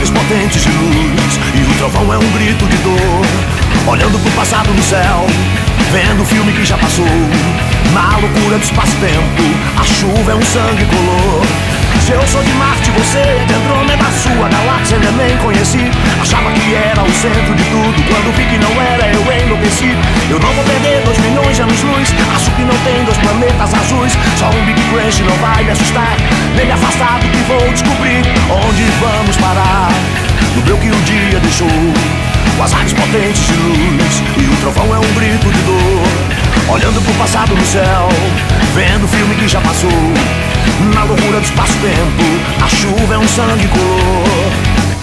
ares potentes de luz e o trovão é um grito de dor. Olhando pro passado no céu, vendo o filme que já passou. Na loucura do espaço-tempo, a chuva é um sangue color. Se eu sou de Marte, você é de Andrômeda, sua galáxia ainda nem conheci. Achava que era o centro de tudo, quando vi que não era, eu enlouqueci. Eu não vou perder 2 milhões de anos-luz, acho que não tem 2 planetas azuis. Só um Big Crunch não vai me assustar, nem me afastar do que vou descobrir. Onde vamos parar? No breu que o dia deixou, com as ares potentes de luz e o trovão é um grito de dor. Olhando pro passado no céu, vendo o filme que já passou. Na loucura do espaço-tempo, a chuva é um sangue color.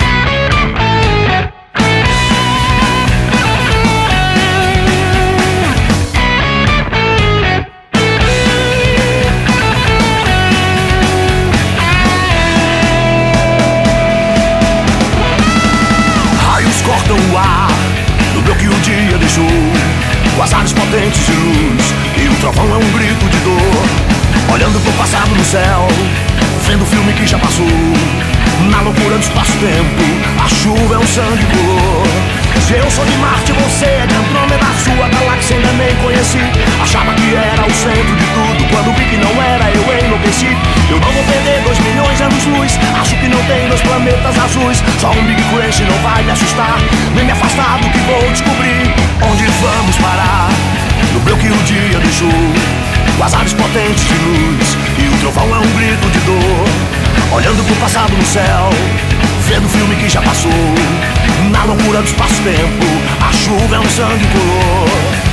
Raios cortam o ar, no breu que o dia deixou, com as ares potentes de luz e o trovão é um grito de dor. Olhando pro passado no céu, vendo o filme que já passou. Na loucura do espaço-tempo, a chuva é um sangue color. Se eu sou de Marte, você é de Andrômeda, sua galáxia ainda nem conheci. Achava que era o centro de tudo, quando vi que não era, eu enlouqueci. Eu não vou perder 2 milhões de anos-luz, acho que não tem 2 planetas azuis. Só um Big Crunch não vai me assustar, nem me afastar do que vou descobrir. Onde vamos parar? No breu que o dia deixou, com as ares potentes de luz e o trovão é um grito de dor. Olhando pro passado no céu, vendo o filme que já passou. Na loucura do espaço-tempo, a chuva é um sangue color.